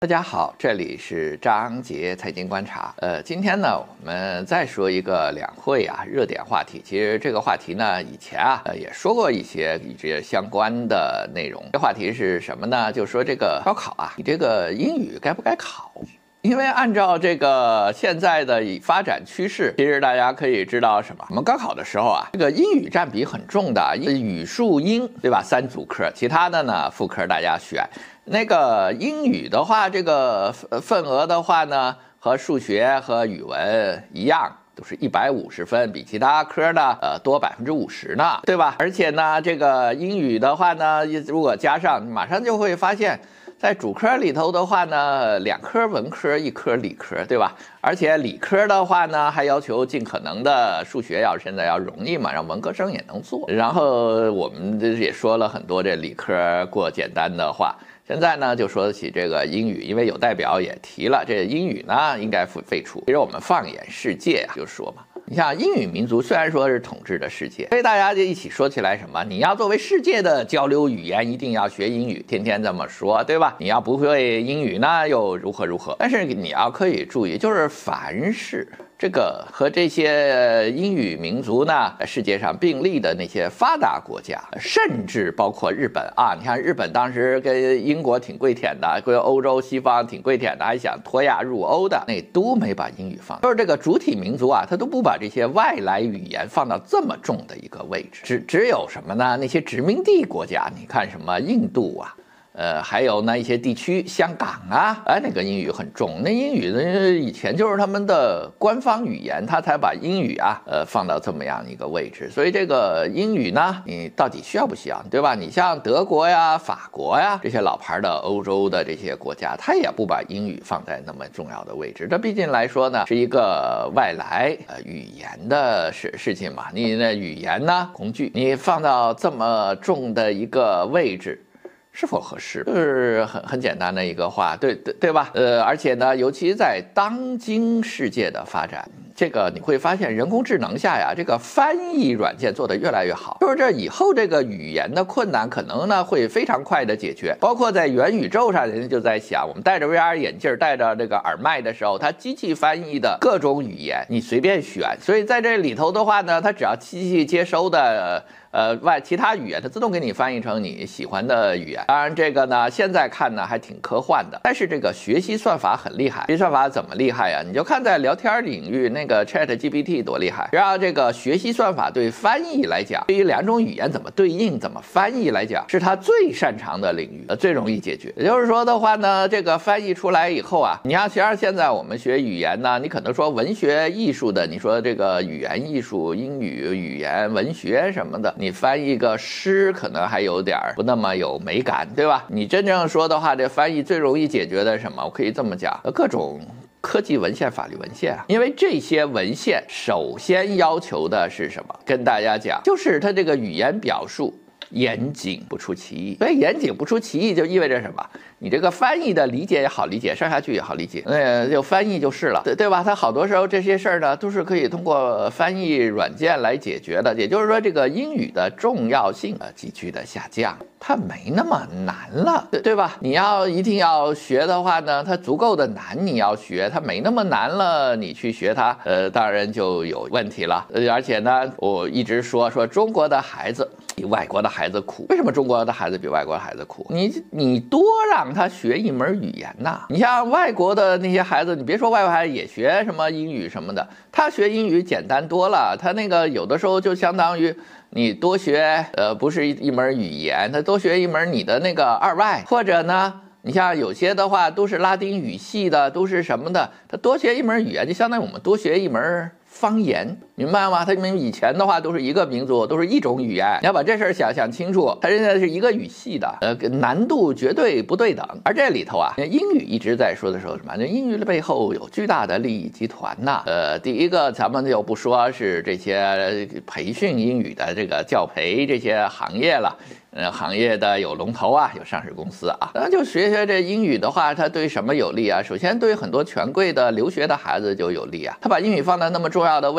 大家好，这里是张杰财经观察。今天呢，我们再说一个两会热点话题。其实这个话题呢，以前也说过一些与这相关的内容。这话题是什么呢？就说这个高考你这个英语该不该考？因为按照这个现在的发展趋势，其实大家可以知道什么？我们高考的时候这个英语占比很重的，语数英，对吧？3主科，其他的呢副科大家选。那个英语的话，这个份额的话呢，和数学和语文一样，都是150分，比其他科呢多50%呢，对吧？而且呢，这个英语的话呢，如果加上，马上就会发现，在主科里头的话呢，2科文科，1科理科，对吧？而且理科的话呢，还要求尽可能的数学现在要容易嘛，让文科生也能做。然后我们也说了很多这理科过简单的话。现在呢，就说起这个英语，因为有代表也提了，这英语呢应该废除。其实我们放眼世界就说嘛，你像英语民族虽然说是统治着世界，所以大家就一起说起来什么，你要作为世界的交流语言，一定要学英语，天天这么说，对吧？你要不会英语呢，又如何如何？但是你要可以注意，就是凡是这个和这些英语民族呢，世界上并立的那些发达国家，甚至包括日本你看日本当时跟英国挺跪舔的，跟欧洲西方挺跪舔的，还想脱亚入欧的，那都没把英语放，就是这个主体民族他都不把这些外来语言放到这么重的一个位置。只有什么呢？那些殖民地国家，你看什么印度还有呢一些地区，香港那个英语很重，那英语呢以前就是他们的官方语言，他才把英语放到这么样一个位置。所以这个英语呢，你到底需要不需要，对吧？你像德国法国这些老牌的欧洲的这些国家，他也不把英语放在那么重要的位置。这毕竟来说呢，是一个外来语言的事情嘛，你的语言呢工具，你放到这么重的一个位置，是否合适？就是很简单的一个话，对吧？而且呢，尤其在当今世界的发展，这个你会发现人工智能下这个翻译软件做得越来越好，就是这以后这个语言的困难可能呢会非常快的解决。包括在元宇宙上，人家就在想，我们戴着 VR 眼镜，戴着这个耳麦的时候，它机器翻译的各种语言你随便选，所以在这里头的话呢，它只要机器接收的其他语言，它自动给你翻译成你喜欢的语言。当然这个呢现在看呢还挺科幻的，但是这个学习算法很厉害。学习算法怎么厉害你就看在聊天领域那个 ChatGPT 多厉害。然后这个学习算法对翻译来讲，对于2种语言怎么对应怎么翻译来讲，是它最擅长的领域，最容易解决。也就是说的话呢，这个翻译出来以后你要其实现在我们学语言呢，你可能说文学艺术的，你说这个语言艺术、英语语言文学什么的，你翻译个诗可能还有点不那么有美感，对吧？你真正说的话，这翻译最容易解决的什么？我可以这么讲，各种科技文献、法律文献因为这些文献首先要求的是什么？跟大家讲，就是它这个语言表述严谨不出其意。所以严谨不出其意就意味着什么？你这个翻译的理解也好理解，上下句也好理解，就翻译就是了，对吧？它好多时候这些事儿呢，都是可以通过翻译软件来解决的。也就是说，这个英语的重要性急剧的下降，它没那么难了，对吧？你一定要学的话呢，它足够的难，你要学，它没那么难了，你去学它，当然就有问题了。而且呢，我一直说中国的孩子比外国的孩子苦。为什么中国的孩子比外国的孩子苦？你多让他学一门语言你像外国的那些孩子，你别说外国孩子也学什么英语什么的，他学英语简单多了，他那个有的时候就相当于你多学不是一门语言，他多学一门你的那个2外，或者呢你像有些的话都是拉丁语系的，都是什么的，他多学一门语言就相当于我们多学一门方言，明白吗？他们以前的话都是一个民族，都是一种语言，你要把这事儿想清楚，它现在是一个语系的，难度绝对不对等。而这里头英语一直在说的时候什么？英语的背后有巨大的利益集团第一个咱们就不说是这些培训英语的这个教培这些行业了。行业的有龙头有上市公司那就学这英语的话，它对什么有利首先对很多权贵的留学的孩子就有利他把英语放在那么重要的位置，对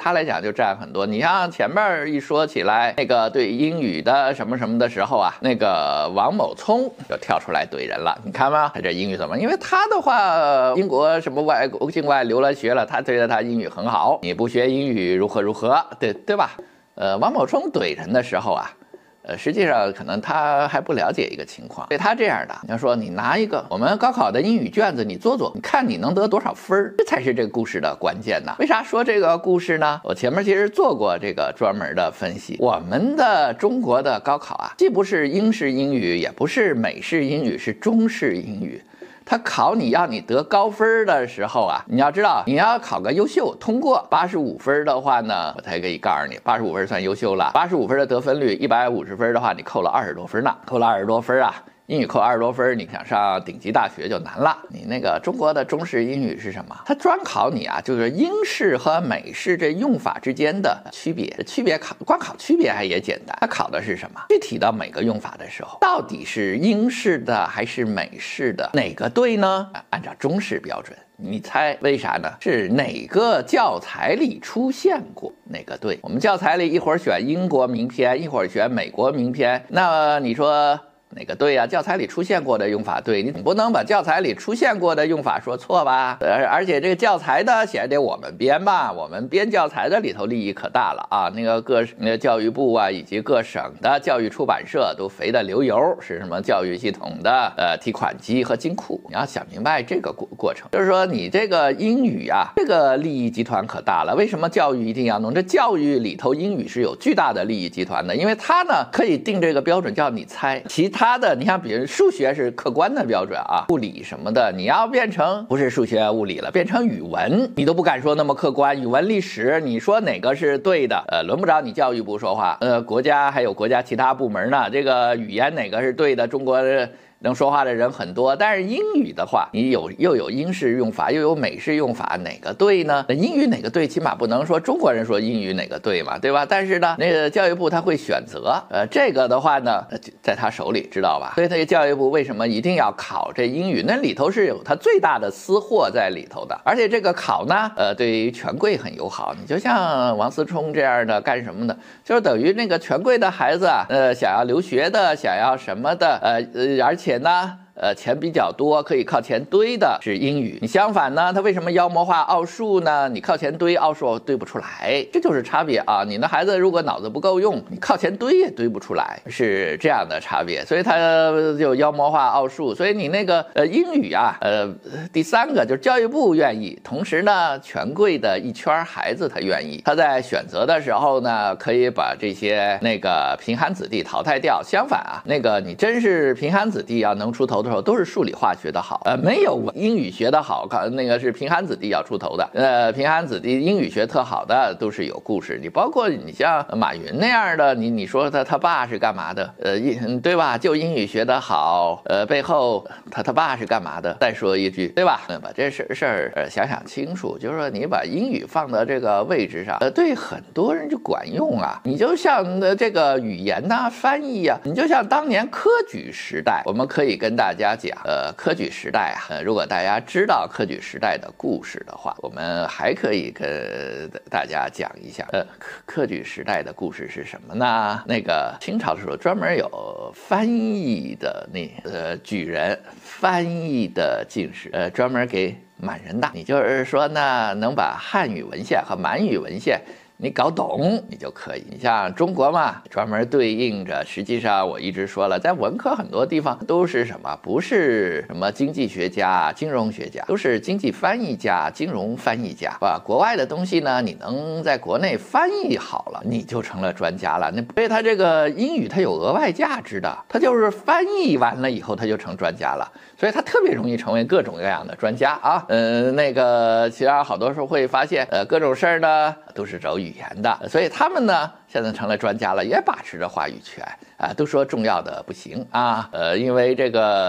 他来讲就占很多。你像前面一说起来那个对英语的什么什么的时候啊，那个王某聪就跳出来怼人了。你看吗？他这英语怎么？因为他的话，英国什么境外留了学了，他觉得他英语很好，你不学英语如何如何，对吧？王某聪怼人的时候啊。实际上可能他还不了解一个情况，对他这样的，你要说你拿一个我们高考的英语卷子你做做，你看你能得多少分，这才是这个故事的关键呢。为啥说这个故事呢？我前面其实做过这个专门的分析。我们的中国的高考啊，既不是英式英语，也不是美式英语，是中式英语。他考你要你得高分的时候啊，你要知道你要考个优秀通过85分的话呢，我才可以告诉你85分算优秀了。85分的得分率，150分的话你扣了20多分呢，扣了20多分啊。英语扣20多分，你想上顶级大学就难了。你那个中国的中式英语是什么？它专考你啊，就是英式和美式这用法之间的区别。光考区别还也简单，它考的是什么？具体到每个用法的时候，到底是英式的还是美式的？哪个对呢？按照中式标准。你猜为啥呢？是哪个教材里出现过哪个对？我们教材里一会儿选英国名篇，一会儿选美国名篇，那你说哪个对啊？教材里出现过的用法对，你不能把教材里出现过的用法说错吧？而且这个教材的写得我们编吧，我们编教材的里头利益可大了啊！那个教育部啊，以及各省的教育出版社都肥得流油，是什么教育系统的提款机和金库？你要想明白这个过程，就是说你这个英语啊，这个利益集团可大了。为什么教育一定要弄？这教育里头英语是有巨大的利益集团的，因为它呢可以定这个标准叫你猜，其他的你像比如数学是客观的标准啊，物理什么的你要变成不是数学物理了，变成语文，你都不敢说那么客观。语文历史你说哪个是对的？轮不着你教育部说话，国家还有国家其他部门呢，这个语言哪个是对的？中国能说话的人很多，但是英语的话，你又有英式用法，又有美式用法，哪个对呢？那英语哪个对，起码不能说中国人说英语哪个对嘛，对吧？但是呢，那个教育部他会选择，这个的话呢，在他手里，知道吧？所以他教育部为什么一定要考这英语？那里头是有他最大的私货在里头的，而且这个考呢，对于权贵很友好。你就像王思聪这样的干什么的，就是等于那个权贵的孩子啊，想要留学的，想要什么的，而且呢，钱比较多，可以靠钱堆的是英语。你相反呢，他为什么妖魔化奥数呢？你靠钱堆奥数堆不出来，这就是差别啊！你的孩子如果脑子不够用，你靠钱堆也堆不出来，是这样的差别。所以他就妖魔化奥数。所以你那个英语啊，第三个就是教育部愿意，同时呢，权贵的一圈孩子他愿意，他在选择的时候呢，可以把这些那个贫寒子弟淘汰掉。相反啊，那个你真是贫寒子弟要能出头的时候，都是数理化学的好，没有英语学的好，那个是贫寒子弟要出头的。贫寒子弟英语学特好的都是有故事。你包括你像马云那样的，你说他爸是干嘛的？对吧？就英语学得好，背后他爸是干嘛的？再说一句，对吧？把这事儿想想清楚，就是说你把英语放到这个位置上，对很多人就管用啊。你就像这个语言呐、翻译啊，你就像当年科举时代，我们可以跟大家讲，科举时代啊，如果大家知道科举时代的故事的话，我们还可以跟大家讲一下，科举时代的故事是什么呢？那个清朝的时候专门有翻译的举人，翻译的进士，专门给满人大。你就是说呢，能把汉语文献和满语文献你搞懂你就可以。你像中国嘛，专门对应着，实际上我一直说了，在文科很多地方都是什么，不是什么经济学家、金融学家，都是经济翻译家、金融翻译家，把国外的东西呢，你能在国内翻译好了，你就成了专家了。所以他这个英语它有额外价值的，他就是翻译完了以后他就成专家了，所以他特别容易成为各种各样的专家啊。那个其他好多时候会发现，各种事儿呢都是找语言的，所以他们呢现在成了专家了，也把持着话语权啊，都说重要的不行啊，因为这个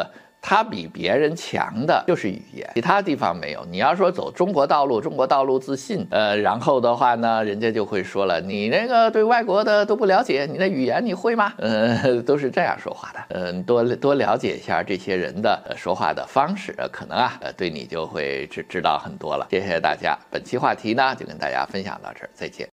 它比别人强的就是语言，其他地方没有。你要说走中国道路，中国道路自信，然后的话呢，人家就会说了，你那个对外国的都不了解，你的语言你会吗？都是这样说话的。多了解一下这些人的说话的方式，可能对你就会知道很多了。谢谢大家，本期话题呢就跟大家分享到这儿，再见。